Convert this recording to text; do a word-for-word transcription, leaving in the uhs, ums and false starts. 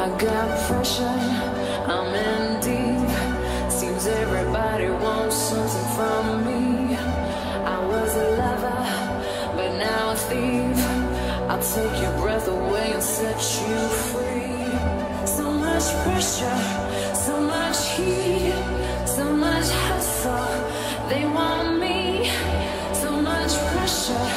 I got pressure, I'm in deep. Seems everybody wants something from me. I was a lover, but now a thief. I'll take your breath away and set you free. So much pressure, so much heat, so much hustle, they want me. So much pressure,